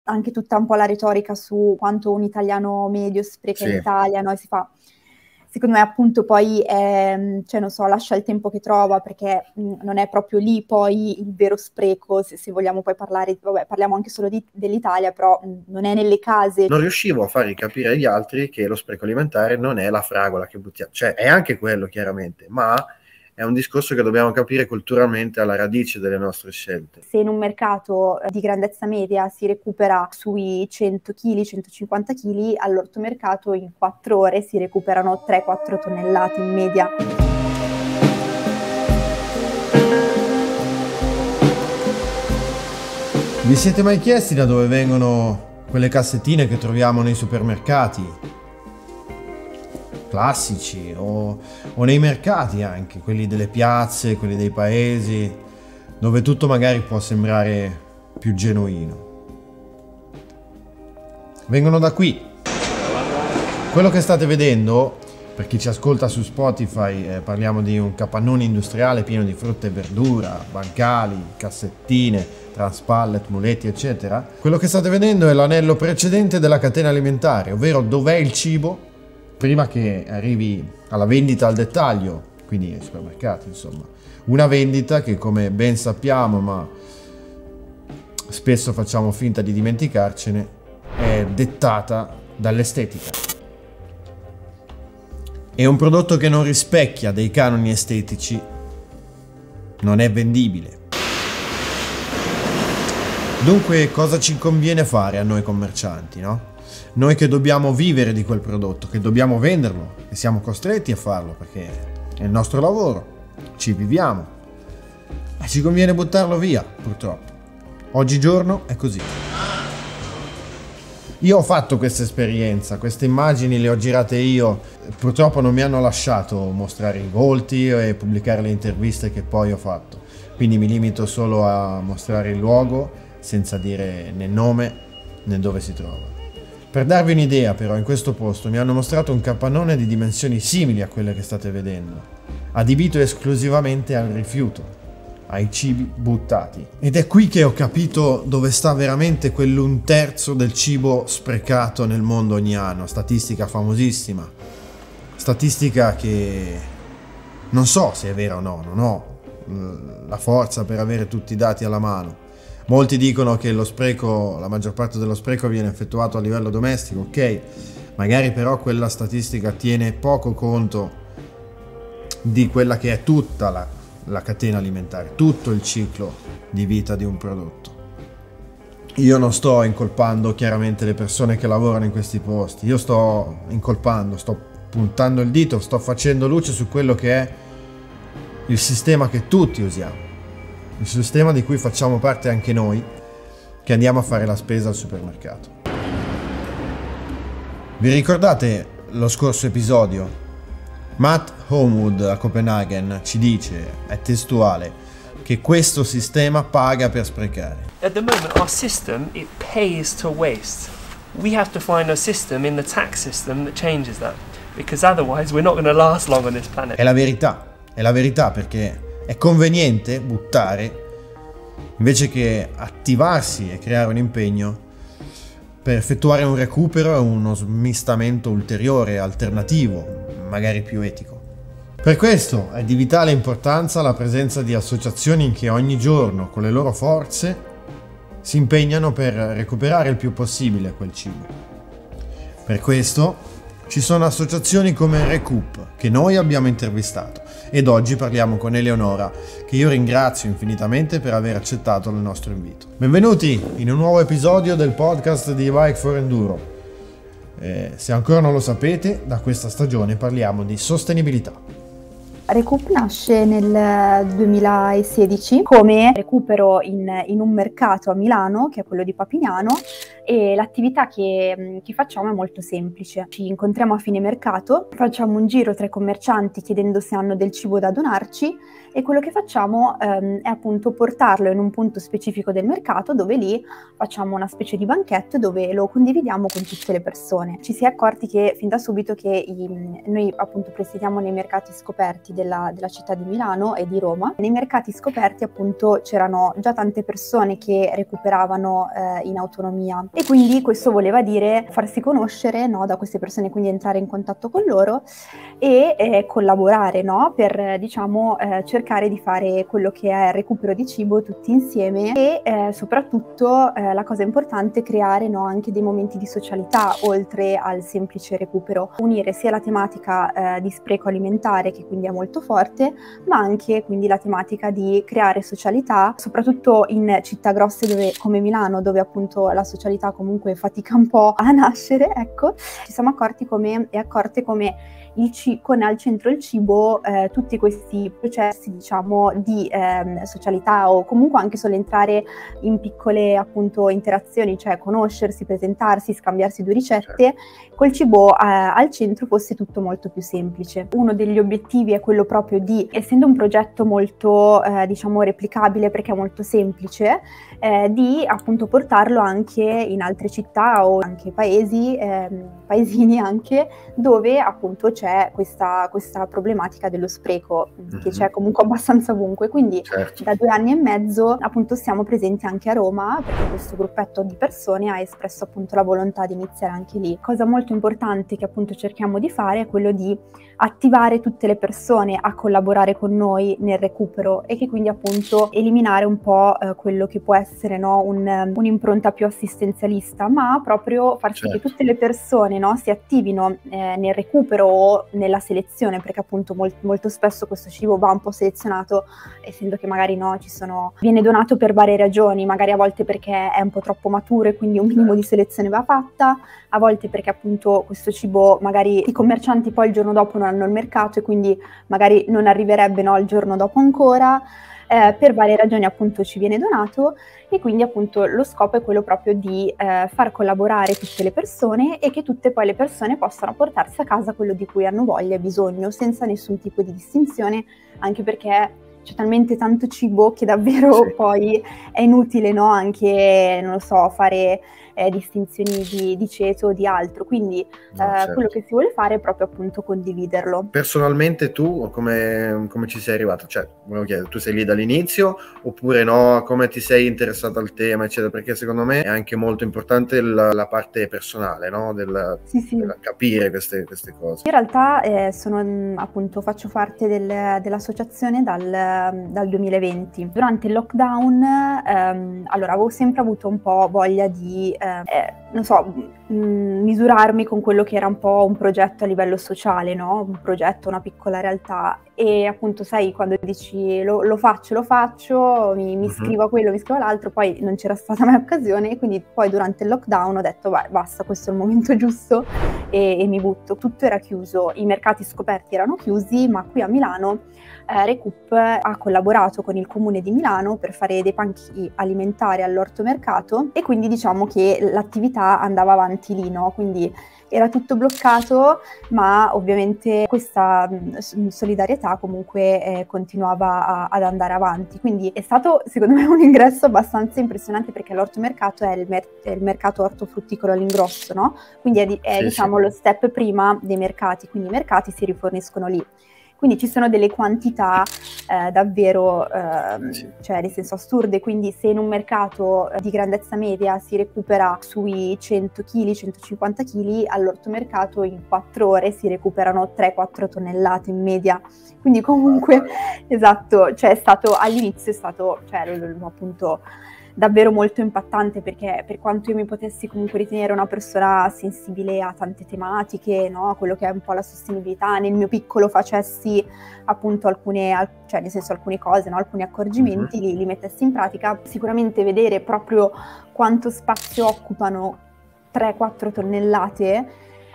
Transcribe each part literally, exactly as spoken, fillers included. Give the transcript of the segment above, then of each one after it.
anche tutta un po' la retorica su quanto un italiano medio spreca in Sì. Italia, no? E si fa, secondo me appunto poi, ehm, cioè non so, lascia il tempo che trova, perché mh, non è proprio lì poi il vero spreco, se, se vogliamo poi parlare, vabbè, parliamo anche solo di- dell'Italia, però mh, non è nelle case. Non riuscivo a far capire agli altri che lo spreco alimentare non è la fragola che buttiamo, cioè è anche quello chiaramente, ma è un discorso che dobbiamo capire culturalmente alla radice delle nostre scelte. Se in un mercato di grandezza media si recupera sui cento chili, centocinquanta chili, all'ortomercato in quattro ore si recuperano tre quattro tonnellate in media. Vi siete mai chiesti da dove vengono quelle cassettine che troviamo nei supermercati? Classici o, o nei mercati anche, quelli delle piazze, quelli dei paesi, dove tutto magari può sembrare più genuino. Vengono da qui. Quello che state vedendo, per chi ci ascolta su Spotify, eh, parliamo di un capannone industriale pieno di frutta e verdura, bancali, cassettine, transpallet, muletti, eccetera. Quello che state vedendo è l'anello precedente della catena alimentare, ovvero dov'è il cibo prima che arrivi alla vendita al dettaglio, quindi ai supermercati, insomma. Una vendita che, come ben sappiamo, ma spesso facciamo finta di dimenticarcene, è dettata dall'estetica. E un prodotto che non rispecchia dei canoni estetici non è vendibile. Dunque, cosa ci conviene fare a noi commercianti, no? Noi che dobbiamo vivere di quel prodotto, che dobbiamo venderlo e siamo costretti a farlo perché è il nostro lavoro, ci viviamo, ma ci conviene buttarlo via, purtroppo. Oggigiorno è così. Io ho fatto questa esperienza, queste immagini le ho girate io, purtroppo non mi hanno lasciato mostrare i volti e pubblicare le interviste che poi ho fatto, quindi mi limito solo a mostrare il luogo senza dire né nome né dove si trova. Per darvi un'idea però, in questo posto mi hanno mostrato un capannone di dimensioni simili a quelle che state vedendo, adibito esclusivamente al rifiuto, ai cibi buttati. Ed è qui che ho capito dove sta veramente quell'un terzo del cibo sprecato nel mondo ogni anno, statistica famosissima, statistica che non so se è vera o no, non ho la forza per avere tutti i dati alla mano. Molti dicono che lo spreco, la maggior parte dello spreco viene effettuato a livello domestico, ok, magari però quella statistica tiene poco conto di quella che è tutta la, la catena alimentare, tutto il ciclo di vita di un prodotto. Io non sto incolpando chiaramente le persone che lavorano in questi posti, io sto incolpando, sto puntando il dito, sto facendo luce su quello che è il sistema che tutti usiamo. Il sistema di cui facciamo parte anche noi, che andiamo a fare la spesa al supermercato. Vi ricordate lo scorso episodio? Matt Homewood a Copenaghen ci dice, è testuale, che questo sistema paga per sprecare. At the moment our system, it pays to waste. We have to find a system in the tax system that changes that, because otherwise we're not going to last long on this planet. È la verità, è la verità perché è conveniente buttare invece che attivarsi e creare un impegno per effettuare un recupero e uno smistamento ulteriore, alternativo, magari più etico. Per questo è di vitale importanza la presenza di associazioni che ogni giorno con le loro forze si impegnano per recuperare il più possibile quel cibo. Per questo ci sono associazioni come Recoup che noi abbiamo intervistato ed oggi parliamo con Eleonora, che io ringrazio infinitamente per aver accettato il nostro invito. Benvenuti in un nuovo episodio del podcast di Bike for Enduro. Eh, se ancora non lo sapete, da questa stagione parliamo di sostenibilità. Recoup nasce nel duemilasedici come recupero in, in un mercato a Milano, che è quello di Papignano, e l'attività che, che facciamo è molto semplice. Ci incontriamo a fine mercato, facciamo un giro tra i commercianti chiedendo se hanno del cibo da donarci e quello che facciamo ehm, è appunto portarlo in un punto specifico del mercato dove lì facciamo una specie di banchetto dove lo condividiamo con tutte le persone. Ci si è accorti che fin da subito che i, noi appunto presiediamo nei mercati scoperti della, della città di Milano e di Roma. Nei mercati scoperti appunto c'erano già tante persone che recuperavano eh, in autonomia e quindi questo voleva dire farsi conoscere, no, da queste persone, quindi entrare in contatto con loro e eh, collaborare, no, per diciamo eh, cercare di fare quello che è il recupero di cibo tutti insieme e eh, soprattutto eh, la cosa importante è creare, no, anche dei momenti di socialità oltre al semplice recupero, unire sia la tematica eh, di spreco alimentare che quindi è molto forte, ma anche quindi la tematica di creare socialità, soprattutto in città grosse dove, come Milano, dove appunto la socialità comunque fatica un po' a nascere, ecco, ci siamo accorti come e accorte come il ci- con al centro il cibo eh, tutti questi processi diciamo di eh, socialità o comunque anche solo entrare in piccole appunto interazioni, cioè conoscersi, presentarsi, scambiarsi due ricette, col cibo eh, al centro fosse tutto molto più semplice. Uno degli obiettivi è quello proprio di, essendo un progetto molto eh, diciamo replicabile perché è molto semplice, eh, di appunto portarlo anche in altre città o anche paesi, eh, paesini anche, dove appunto c'è questa, questa problematica dello spreco, mm-hmm. che c'è comunque abbastanza ovunque, quindi certo. Da due anni e mezzo appunto siamo presenti anche a Roma perché questo gruppetto di persone ha espresso appunto la volontà di iniziare anche lì. Cosa molto importante che appunto cerchiamo di fare è quello di attivare tutte le persone a collaborare con noi nel recupero e che quindi appunto eliminare un po' eh, quello che può essere, no, un, un'impronta più assistenzialista, ma proprio far sì certo. che tutte le persone, no, si attivino eh, nel recupero o nella selezione, perché appunto molt, molto spesso questo cibo va un po' selezionato, essendo che magari no, ci sono, viene donato per varie ragioni, magari a volte perché è un po' troppo maturo e quindi un minimo di selezione va fatta, a volte perché appunto questo cibo magari i commercianti poi il giorno dopo non hanno il mercato e quindi magari non arriverebbe, no, il giorno dopo ancora, eh, per varie ragioni appunto ci viene donato e quindi appunto lo scopo è quello proprio di eh, far collaborare tutte le persone e che tutte poi le persone possano portarsi a casa quello di cui hanno voglia e bisogno senza nessun tipo di distinzione, anche perché c'è talmente tanto cibo che davvero sì. poi è inutile, no, anche, non lo so, fare eh, distinzioni di, di ceto o di altro, quindi no, eh, certo. quello che si vuole fare è proprio appunto condividerlo. Personalmente tu come, come ci sei arrivato? Cioè, volevo chiedere, tu sei lì dall'inizio oppure no? Come ti sei interessata al tema, eccetera? Perché secondo me è anche molto importante la, la parte personale, no? Del, sì, sì. del capire queste, queste cose. In realtà eh, sono appunto, faccio parte del, dell'associazione dal, dal duemilaventi. Durante il lockdown, ehm, allora avevo sempre avuto un po' voglia di, eh, eh, non so, mh, misurarmi con quello che era un po' un progetto a livello sociale, no? Un progetto, una piccola realtà. E appunto, sai, quando dici lo, lo faccio, lo faccio, mi, mi iscrivo a quello, mi iscrivo all'altro, poi non c'era stata mai occasione, e quindi poi durante il lockdown ho detto, vai, basta, questo è il momento giusto e, e mi butto. Tutto era chiuso, i mercati scoperti erano chiusi, ma qui a Milano eh, Recoup ha collaborato con il comune di Milano per fare dei banchi alimentari all'ortomercato e quindi diciamo che l'attività andava avanti lì, no? Quindi era tutto bloccato, ma ovviamente questa mh, solidarietà comunque eh, continuava a, ad andare avanti. Quindi è stato, secondo me, un ingresso abbastanza impressionante, perché l'ortomercato è il, mer- è il mercato ortofrutticolo all'ingrosso, no? Quindi è, è sì, diciamo sì. lo step prima dei mercati, quindi i mercati si riforniscono lì. Quindi ci sono delle quantità eh, davvero, eh, sì. cioè nel senso assurde, quindi se in un mercato di grandezza media si recupera sui cento chili, centocinquanta chili, all'ortomercato in quattro ore si recuperano tre quattro tonnellate in media. Quindi comunque, esatto, cioè è stato, all'inizio è stato, cioè appunto, davvero molto impattante, perché per quanto io mi potessi comunque ritenere una persona sensibile a tante tematiche, no, a quello che è un po' la sostenibilità, nel mio piccolo facessi appunto alcune, cioè nel senso alcune cose, no, alcuni accorgimenti, mm-hmm. li, li mettessi in pratica, sicuramente vedere proprio quanto spazio occupano tre quattro tonnellate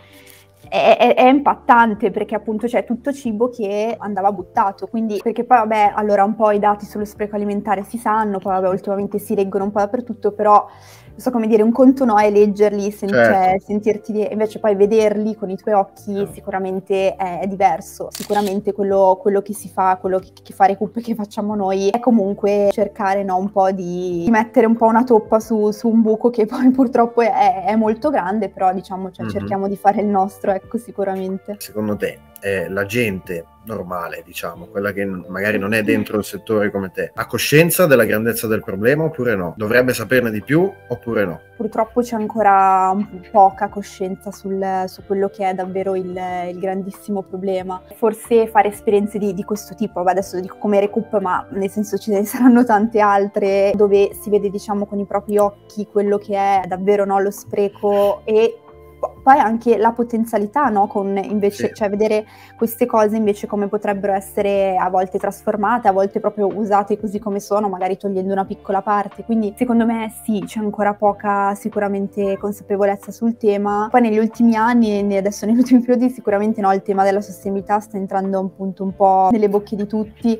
È, è, è impattante, perché appunto c'è tutto cibo che andava buttato, quindi perché poi vabbè, allora un po' i dati sullo spreco alimentare si sanno, poi vabbè ultimamente si leggono un po' dappertutto, però so come dire, un conto no è leggerli, sen- Certo. cioè, sentirti, di- invece poi vederli con i tuoi occhi Certo. sicuramente è, è diverso. Sicuramente quello, quello che si fa, quello che, che fa Recoup, che facciamo noi, è comunque cercare, no, un po' di, di mettere un po' una toppa su, su un buco che poi purtroppo è, è molto grande, però diciamo, cioè, Mhm. cerchiamo di fare il nostro, ecco, sicuramente. Secondo te eh, la gente normale, diciamo, quella che n- magari non è dentro il settore come te, ha coscienza della grandezza del problema oppure no? Dovrebbe saperne di più oppure no? Purtroppo c'è ancora un- poca coscienza sul, su quello che è davvero il, il grandissimo problema. Forse fare esperienze di, di questo tipo, vabbè, adesso dico come Recoup, ma nel senso ce ne saranno tante altre, dove si vede, diciamo, con i propri occhi quello che è davvero, no, lo spreco e po- poi anche la potenzialità, no, con invece, Sì. cioè vedere queste cose invece come potrebbero essere a volte trasformate, a volte proprio usate così come sono, magari togliendo una piccola parte. Quindi secondo me sì, c'è ancora poca sicuramente consapevolezza sul tema. Poi negli ultimi anni, e adesso negli ultimi periodi, sicuramente no, il tema della sostenibilità sta entrando appunto un po' nelle bocche di tutti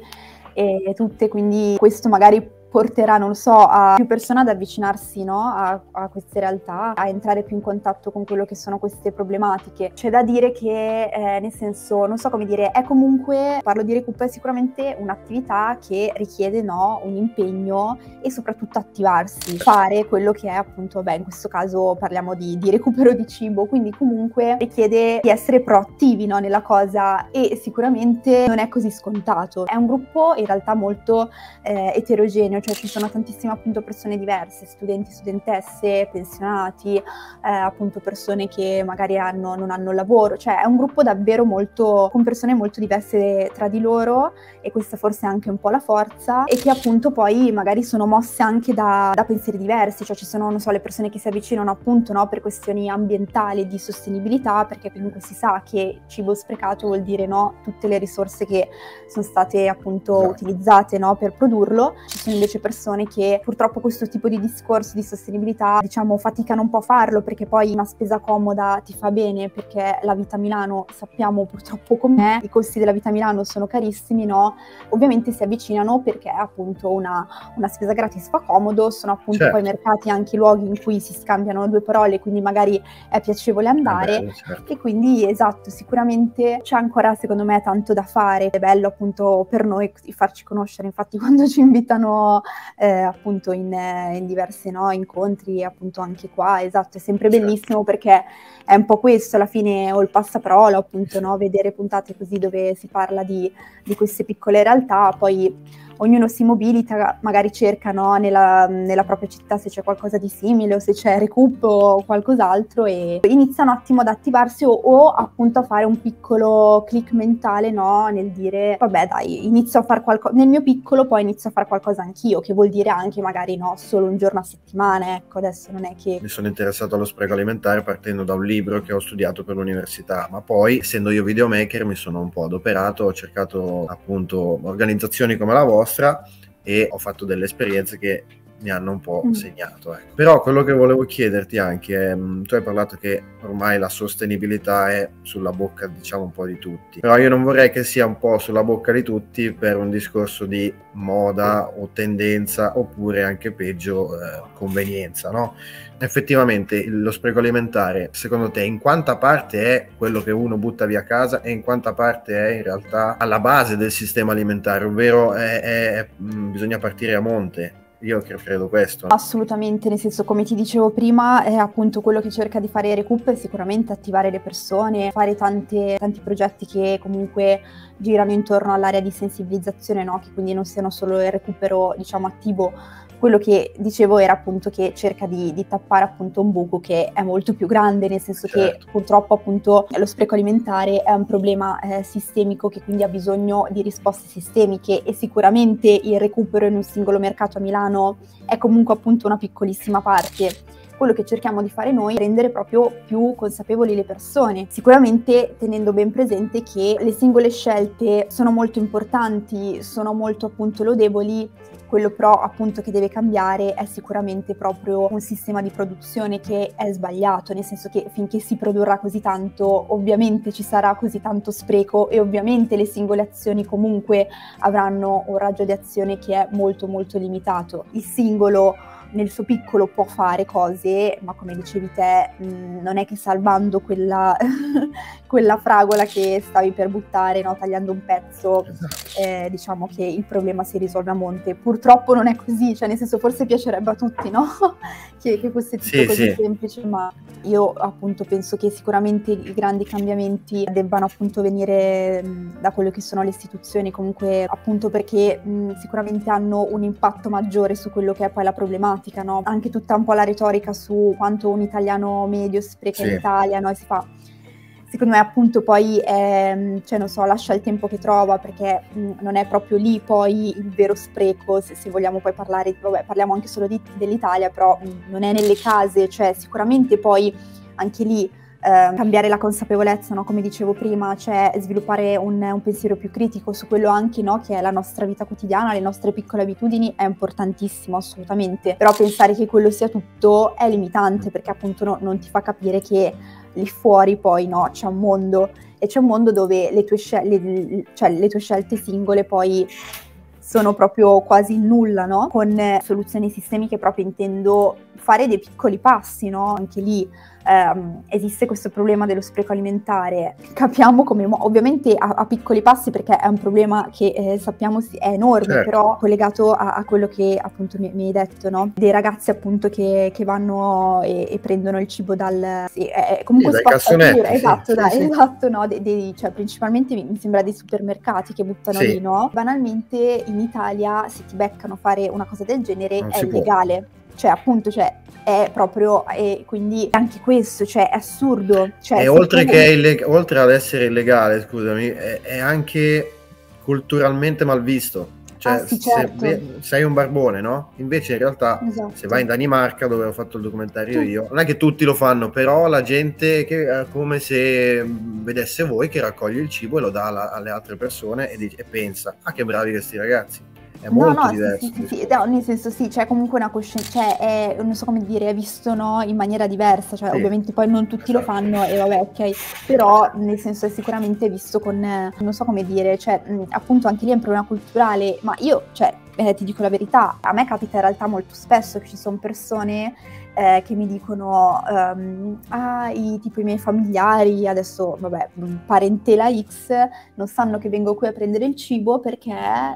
e tutte, quindi questo magari porterà, non so, a più persone ad avvicinarsi, no, a, a queste realtà, a entrare più in contatto con quello che sono queste problematiche. C'è da dire che, eh, nel senso, non so come dire, è comunque, parlo di Recoup, è sicuramente un'attività che richiede, no, un impegno e soprattutto attivarsi, fare quello che è appunto, beh, in questo caso parliamo di, di recupero di cibo, quindi comunque richiede di essere proattivi, no, nella cosa e sicuramente non è così scontato. È un gruppo in realtà molto eh, eterogeneo, cioè ci sono tantissime appunto persone diverse, studenti, studentesse, pensionati, eh, appunto persone che magari hanno, non hanno lavoro, cioè è un gruppo davvero molto, con persone molto diverse tra di loro e questa forse è anche un po' la forza e che appunto poi magari sono mosse anche da, da pensieri diversi, cioè ci sono, non so, le persone che si avvicinano appunto, no, per questioni ambientali, di sostenibilità, perché comunque si sa che cibo sprecato vuol dire, no, tutte le risorse che sono state appunto Esatto. utilizzate, no, per produrlo. Ci sono invece persone che purtroppo questo tipo di discorso di sostenibilità, diciamo, faticano un po' a farlo perché poi una spesa comoda ti fa bene, perché la vita a Milano sappiamo purtroppo com'è, i costi della vita a Milano sono carissimi, no? Ovviamente si avvicinano perché appunto una, una spesa gratis fa comodo, sono appunto Certo. poi mercati anche luoghi in cui si scambiano due parole, quindi magari è piacevole andare. È bello, certo. E quindi esatto, sicuramente c'è ancora secondo me tanto da fare, è bello appunto per noi farci conoscere, infatti quando ci invitano eh, appunto in, in diversi, no, incontri appunto anche qua, esatto, è sempre Certo. bellissimo perché è un po' questo alla fine, o il passaparola appunto, no, vedere puntate così dove si parla di, di queste piccole realtà, poi ognuno si mobilita, magari cerca, no, nella, nella propria città se c'è qualcosa di simile o se c'è Recoup o qualcos'altro e inizia un attimo ad attivarsi o, o appunto a fare un piccolo click mentale, no, nel dire vabbè dai, inizio a fare qualcosa, nel mio piccolo poi inizio a fare qualcosa anch'io, che vuol dire anche magari no, solo un giorno a settimana, ecco, adesso non è che... Mi sono interessato allo spreco alimentare partendo da un libro che ho studiato per l'università, ma poi essendo io videomaker mi sono un po' adoperato, ho cercato appunto organizzazioni come la vostra e ho fatto delle esperienze che mi hanno un po' Mm. segnato, ecco. Però quello che volevo chiederti anche è, mh, tu hai parlato che ormai la sostenibilità è sulla bocca, diciamo, un po' di tutti, però io non vorrei che sia un po' sulla bocca di tutti per un discorso di moda o tendenza oppure anche peggio eh, convenienza, no? Effettivamente lo spreco alimentare, secondo te, in quanta parte è quello che uno butta via a casa e in quanta parte è in realtà alla base del sistema alimentare, ovvero è, è, è, mh, bisogna partire a monte? Io credo questo. Assolutamente, nel senso, come ti dicevo prima, è appunto quello che cerca di fare Recoup è sicuramente attivare le persone, fare tante, tanti progetti che comunque girano intorno all'area di sensibilizzazione, no? Che quindi non siano solo il recupero, diciamo, attivo. Quello che dicevo era appunto che cerca di, di tappare appunto un buco che è molto più grande, nel senso Certo. che purtroppo appunto lo spreco alimentare è un problema eh, sistemico che quindi ha bisogno di risposte sistemiche e sicuramente il recupero in un singolo mercato a Milano è comunque appunto una piccolissima parte. Quello che cerchiamo di fare noi è rendere proprio più consapevoli le persone, sicuramente tenendo ben presente che le singole scelte sono molto importanti, sono molto appunto lodevoli. Quello però appunto che deve cambiare è sicuramente proprio un sistema di produzione che è sbagliato, nel senso che finché si produrrà così tanto ovviamente ci sarà così tanto spreco e ovviamente le singole azioni comunque avranno un raggio di azione che è molto molto limitato. Il singolo nel suo piccolo può fare cose, ma come dicevi te, mh, non è che salvando quella, quella fragola che stavi per buttare, no, tagliando un pezzo, eh, diciamo che il problema si risolve a monte. Purtroppo non è così, cioè nel senso forse piacerebbe a tutti, no? che, che fosse tutto Sì, così sì. semplice, ma io appunto penso che sicuramente i grandi cambiamenti debbano appunto venire mh, da quello che sono le istituzioni, comunque appunto perché mh, sicuramente hanno un impatto maggiore su quello che è poi la problematica, no? Anche tutta un po' la retorica su quanto un italiano medio spreca in Sì. Italia, no? E si fa, secondo me appunto poi è, cioè non so, lascia il tempo che trova, perché mh, non è proprio lì poi il vero spreco, se, se vogliamo poi parlare, vabbè, parliamo anche solo di, dell'Italia, però mh, non è nelle case, cioè sicuramente poi anche lì eh, cambiare la consapevolezza, no? Come dicevo prima, cioè sviluppare un, un pensiero più critico su quello anche, no? Che è la nostra vita quotidiana, le nostre piccole abitudini, è importantissimo assolutamente, però pensare che quello sia tutto è limitante, perché appunto no, non ti fa capire che lì fuori poi no, c'è un mondo, e c'è un mondo dove le tue, scel- le, cioè, le tue scelte singole poi sono proprio quasi il nulla, no? Con eh, soluzioni sistemiche proprio intendo fare dei piccoli passi, no? Anche lì ehm, esiste questo problema dello spreco alimentare, capiamo come, mo- ovviamente a, a piccoli passi, perché è un problema che eh, sappiamo si- è enorme, Certo. però collegato a, a quello che appunto mi, mi hai detto, no? Dei ragazzi appunto che, che vanno e, e prendono il cibo dal... Sì, è comunque Sì, dai spazzatura, cassonetti, sì, esatto, sì, dai, sì. esatto, no? Dei, dei- cioè principalmente mi, mi sembra dei supermercati che buttano Sì. lì, no? Banalmente in Italia se ti beccano fare una cosa del genere Non è si può. illegale, cioè appunto, cioè è proprio, e quindi anche questo, cioè è assurdo, cioè E se oltre, tu- che è illeg- oltre ad essere illegale, scusami, è, è anche culturalmente mal visto. Cioè, Ah, sì, se certo. ve- sei un barbone, no? Invece in realtà, Esatto. se vai in Danimarca, dove ho fatto il documentario Tu- io, non è che tutti lo fanno, però la gente che è come se mh, vedesse voi che raccoglie il cibo e lo dà alla- alle altre persone e, dice- e pensa, ah che bravi questi ragazzi. È No, molto no, diverso. sì, sì, il sì, sì, discorso. no, nel senso sì, c'è comunque una coscienza, cioè è, non so come dire, è visto, no, in maniera diversa, cioè Sì, ovviamente poi non tutti lo esatto. fanno e vabbè, ok, però nel senso è sicuramente visto con, eh, non so come dire, cioè mh, appunto anche lì è un problema culturale, ma io, cioè, eh, ti dico la verità, a me capita in realtà molto spesso che ci sono persone eh, che mi dicono, ehm, ah, i, tipo i miei familiari, adesso, vabbè, mh, parentela X, non sanno che vengo qui a prendere il cibo perché...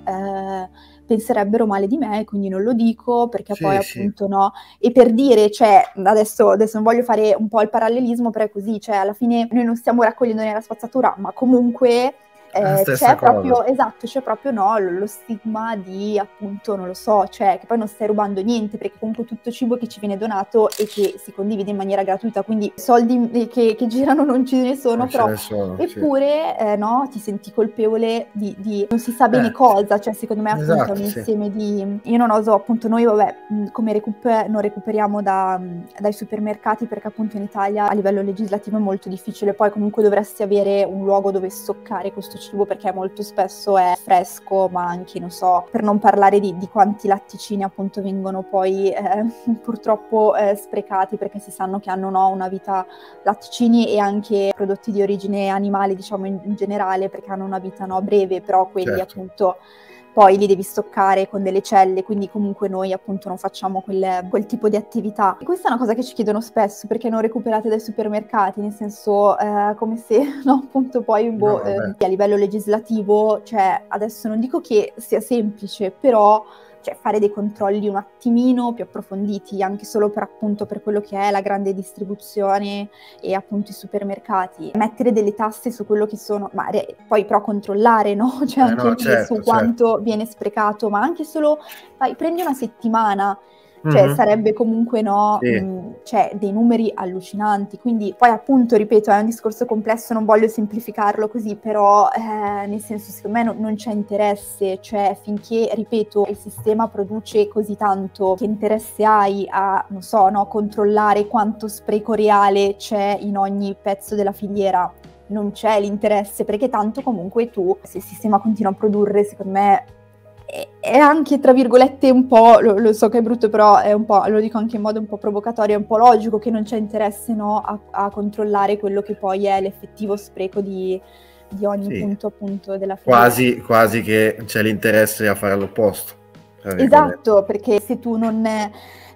eh, penserebbero male di me, quindi non lo dico, perché Sì, poi sì. appunto no. E per dire, cioè, adesso, adesso non voglio fare un po' il parallelismo, però è così, cioè alla fine noi non stiamo raccogliendo nella spazzatura, ma comunque È la eh, stessa c'è proprio, cosa. esatto, c'è proprio no, lo, lo stigma di appunto, non lo so, cioè che poi non stai rubando niente, perché comunque tutto cibo che ci viene donato e che si condivide in maniera gratuita, quindi soldi che, che girano non ce ne sono, Non ce però ne sono, sì. eppure eh, no, ti senti colpevole di, di non si sa bene Eh, cosa, cioè secondo me appunto esatto, è un sì. insieme di... Io non oso, appunto noi vabbè, mh, come recuper- non recuperiamo da, mh, dai supermercati perché appunto in Italia a livello legislativo è molto difficile, poi comunque dovresti avere un luogo dove stoccare questo cibo perché molto spesso è fresco, ma anche, non so, per non parlare di, di quanti latticini appunto vengono poi eh, purtroppo eh, sprecati perché si sanno che hanno no, una vita, latticini e anche prodotti di origine animale diciamo in, in generale, perché hanno una vita no, breve, però quelli Certo. appunto poi li devi stoccare con delle celle, quindi comunque noi appunto non facciamo quel, quel tipo di attività. E questa è una cosa che ci chiedono spesso, perché non recuperate dai supermercati, nel senso eh, come se no, appunto poi boh, No, eh, vabbè. a livello legislativo, cioè adesso non dico che sia semplice, però cioè fare dei controlli un attimino più approfonditi, anche solo per appunto per quello che è la grande distribuzione e appunto i supermercati, mettere delle tasse su quello che sono, ma re- poi però controllare, no? Cioè Eh, anche no, lì certo, su quanto viene sprecato, ma anche solo, vai, prendi una settimana, cioè Mhm. sarebbe comunque no, Sì. mh, cioè dei numeri allucinanti, quindi poi appunto ripeto è un discorso complesso, non voglio semplificarlo così, però eh, nel senso secondo me no, non c'è interesse, cioè finché ripeto il sistema produce così tanto, che interesse hai a non so no, controllare quanto spreco reale c'è in ogni pezzo della filiera? Non c'è l'interesse, perché tanto comunque tu, se il sistema continua a produrre, secondo me è anche tra virgolette un po', lo, lo so che è brutto, però è un po', lo dico anche in modo un po' provocatorio, è un po' logico che non c'è interesse no, a, a controllare quello che poi è l'effettivo spreco di, di ogni Sì. punto appunto della filiera. Quasi, quasi che c'è l'interesse a fare l'opposto. tra virgolette. Esatto, perché se tu non,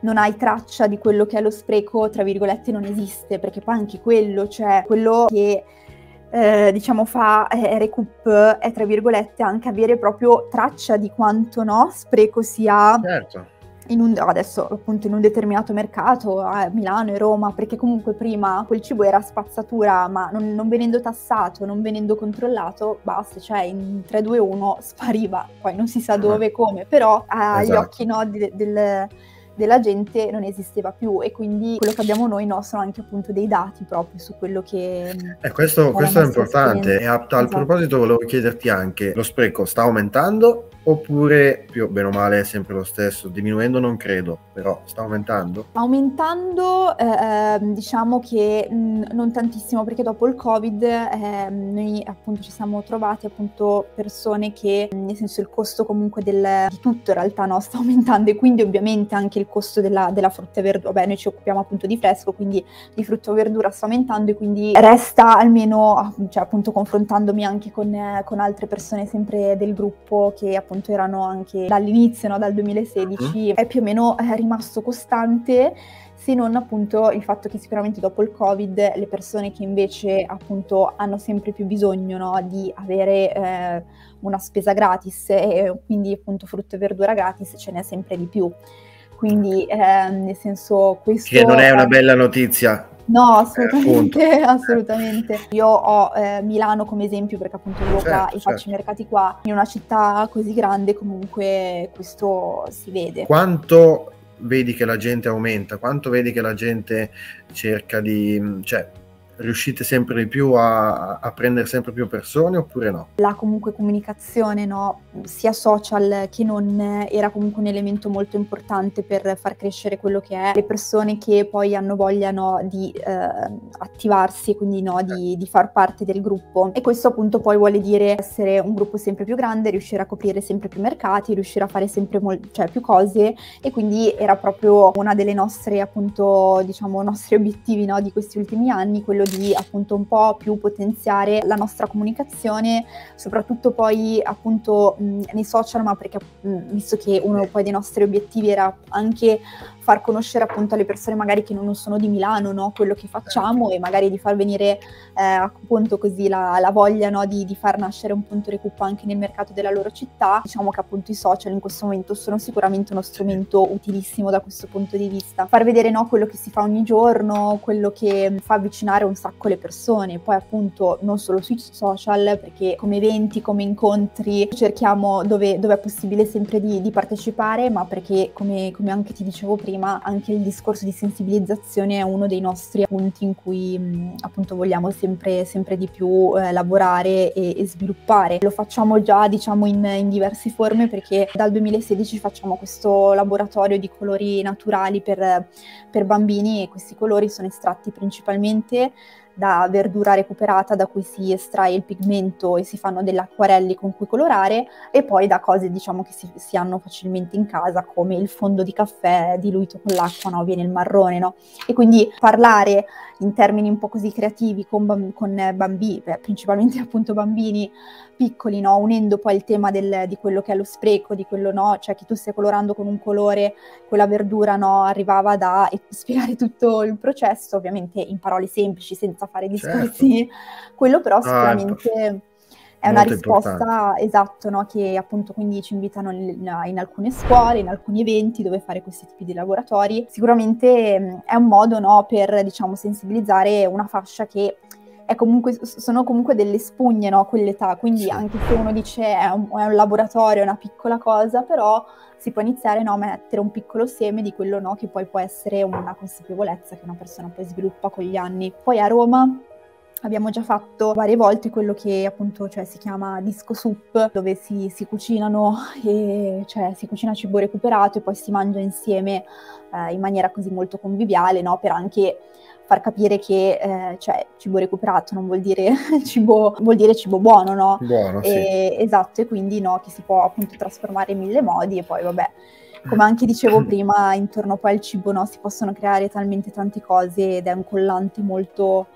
non hai traccia di quello che è lo spreco, tra virgolette, non esiste, perché poi anche quello, cioè quello che eh, diciamo fa eh, Recoup è, tra virgolette, anche avere proprio traccia di quanto, no, spreco sia Certo. in un, adesso appunto in un determinato mercato, a Milano e Roma, perché comunque prima quel cibo era spazzatura, ma non, non venendo tassato, non venendo controllato, basta, cioè in tre due uno spariva, poi non si sa dove e come, però agli Esatto. occhi, no, di- del, della gente non esisteva più, e quindi quello che abbiamo noi, no, sono anche appunto dei dati proprio su quello che Eh, questo, è la questo è nostra importante. esperienza. E a tal Esatto. proposito volevo chiederti anche, lo spreco sta aumentando oppure più bene o male è sempre lo stesso? Diminuendo non credo, però sta aumentando? Aumentando, eh, diciamo che mh, non tantissimo, perché dopo il Covid eh, noi appunto ci siamo trovati appunto persone che, mh, nel senso, il costo comunque del, di tutto in realtà, no, sta aumentando, e quindi ovviamente anche il costo della, della frutta e verdura. Vabbè, noi ci occupiamo appunto di fresco, quindi di frutta o verdura sta aumentando, e quindi resta, almeno, cioè appunto confrontandomi anche con, eh, con altre persone sempre del gruppo che appunto erano anche dall'inizio, no, dal duemilasedici, è più o meno eh, rimasto costante, se non appunto il fatto che sicuramente dopo il Covid le persone che invece appunto hanno sempre più bisogno, no, di avere eh, una spesa gratis, e quindi appunto frutta e verdura gratis, ce n'è sempre di più. Quindi eh, nel senso, questo Che non è una è... bella notizia. No, Eh, assolutamente, appunto. assolutamente. Io ho eh, Milano come esempio, perché appunto vivo qua Certo, e faccio certo. i mercati qua. In una città così grande comunque questo si vede. Quanto vedi che la gente aumenta? Quanto vedi che la gente cerca di... cioè, riuscite sempre di più a, a prendere sempre più persone oppure no? La comunque comunicazione, no, sia social che non, era comunque un elemento molto importante per far crescere quello che è le persone che poi hanno voglia, no, di eh, attivarsi, e quindi, no, di, di far parte del gruppo. E questo appunto poi vuole dire essere un gruppo sempre più grande, riuscire a coprire sempre più mercati, riuscire a fare sempre mol- cioè, più cose, e quindi era proprio una delle nostre, appunto, diciamo, nostri obiettivi, no, di questi ultimi anni, quello di appunto un po' più potenziare la nostra comunicazione, soprattutto poi appunto mh, nei social, ma perché mh, visto che uno poi dei nostri obiettivi era anche far conoscere appunto alle persone magari che non sono di Milano, no, quello che facciamo, e magari di far venire eh, appunto così la, la voglia, no, di, di far nascere un punto Recoup anche nel mercato della loro città. Diciamo che appunto i social in questo momento sono sicuramente uno strumento utilissimo da questo punto di vista. Far vedere, no, quello che si fa ogni giorno, quello che fa avvicinare un sacco le persone, poi appunto non solo sui social, perché come eventi, come incontri cerchiamo dove, dove è possibile sempre di, di partecipare, ma perché come, come anche ti dicevo prima, anche il discorso di sensibilizzazione è uno dei nostri punti in cui mh, appunto vogliamo sempre, sempre di più eh, lavorare e, e sviluppare. Lo facciamo già, diciamo, in, in diverse forme, perché dal duemilasedici facciamo questo laboratorio di colori naturali per, per bambini, e questi colori sono estratti principalmente da verdura recuperata, da cui si estrae il pigmento e si fanno delle acquarelli con cui colorare, e poi da cose, diciamo, che si, si hanno facilmente in casa, come il fondo di caffè diluito con l'acqua, no? Viene il marrone, no? E quindi parlare in termini un po' così creativi con, bamb- con bambini, beh, principalmente appunto bambini piccoli, no? Unendo poi il tema del, di quello che è lo spreco, di quello, no, cioè che tu stai colorando con un colore, quella verdura, no, arrivava da e spiegare tutto il processo, ovviamente in parole semplici, senza fare discorsi, certo. Quello però sicuramente ah, è una risposta, importante. Esatto, no, che appunto quindi ci invitano in, in alcune scuole, in alcuni eventi dove fare questi tipi di laboratori. Sicuramente mh, è un modo, no, per, diciamo, sensibilizzare una fascia che è comunque, sono comunque delle spugne, no, quell'età, quindi sì. Anche se uno dice è un, è un laboratorio, è una piccola cosa, però si può iniziare, no, a mettere un piccolo seme di quello, no, che poi può essere una consapevolezza che una persona poi sviluppa con gli anni. Poi a Roma abbiamo già fatto varie volte quello che appunto, cioè, si chiama disco soup, dove si, si cucinano, e, cioè si cucina cibo recuperato e poi si mangia insieme eh, in maniera così molto conviviale, no, per anche far capire che eh, cioè, cibo recuperato non vuol dire cibo, vuol dire cibo buono, no? Buono, e, sì. Esatto, e quindi, no, che si può appunto trasformare in mille modi, e poi vabbè, come anche dicevo prima, intorno poi al cibo, no, si possono creare talmente tante cose, ed è un collante molto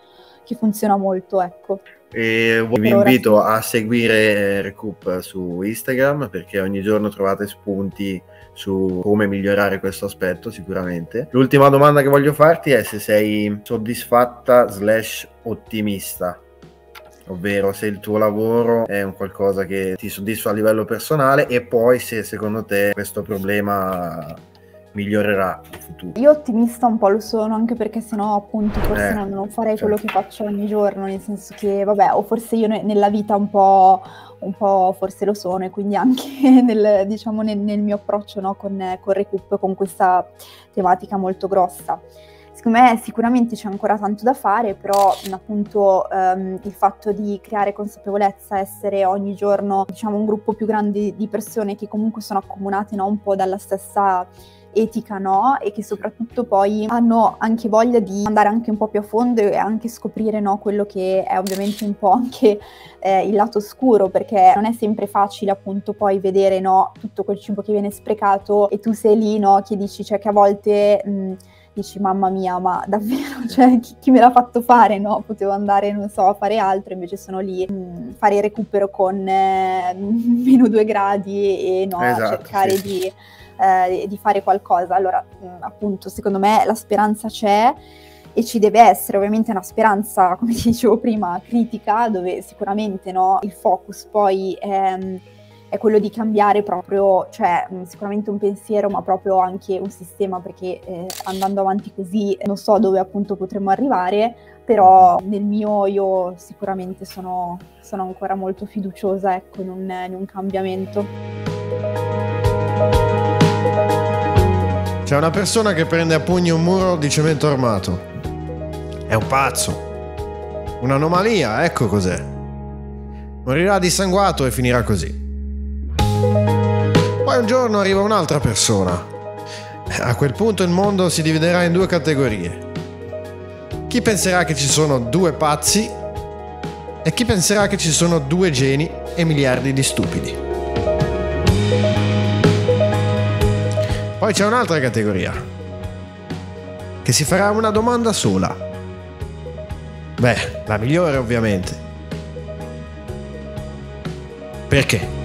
che funziona molto, ecco. E vi invito a seguire Recoup su Instagram, perché ogni giorno trovate spunti su come migliorare questo aspetto sicuramente. L'ultima domanda che voglio farti è se sei soddisfatta slash ottimista, ovvero se il tuo lavoro è un qualcosa che ti soddisfa a livello personale, e poi se secondo te questo problema migliorerà in futuro. Io ottimista un po' lo sono, anche perché sennò appunto forse Eh, non, non farei certo. quello che faccio ogni giorno, nel senso che vabbè, o forse io ne- nella vita un po', un po' forse lo sono, e quindi anche nel, diciamo, nel, nel mio approccio, no, con, con Recoup, con questa tematica molto grossa. Secondo me sicuramente c'è ancora tanto da fare, però appunto ehm, il fatto di creare consapevolezza, essere ogni giorno, diciamo, un gruppo più grande di persone che comunque sono accomunate, no, un po' dalla stessa etica, no? E che soprattutto poi hanno anche voglia di andare anche un po' più a fondo e anche scoprire, no, quello che è ovviamente un po' anche eh, il lato oscuro, perché non è sempre facile appunto poi vedere, no, tutto quel cibo che viene sprecato e tu sei lì, no, che dici, cioè che a volte mh, dici mamma mia, ma davvero, cioè chi, chi me l'ha fatto fare, no? Potevo andare, non so, a fare altro, invece sono lì mh, fare il recupero con eh, meno due gradi e no, Esatto, cercare sì. di Eh, di fare qualcosa. Allora mh, appunto secondo me la speranza c'è e ci deve essere, ovviamente una speranza, come ti dicevo prima, critica, dove sicuramente, no, il focus poi è, è quello di cambiare proprio, cioè mh, sicuramente un pensiero, ma proprio anche un sistema, perché eh, andando avanti così non so dove appunto potremmo arrivare, però nel mio io sicuramente sono, sono ancora molto fiduciosa, ecco, in un, in un cambiamento. C'è una persona che prende a pugni un muro di cemento armato. È un pazzo. Un'anomalia, ecco cos'è. Morirà dissanguato e finirà così. Poi un giorno arriva un'altra persona. A quel punto il mondo si dividerà in due categorie. Chi penserà che ci sono due pazzi e chi penserà che ci sono due geni e miliardi di stupidi. Poi c'è un'altra categoria che si farà una domanda sola. Beh, la migliore ovviamente. Perché?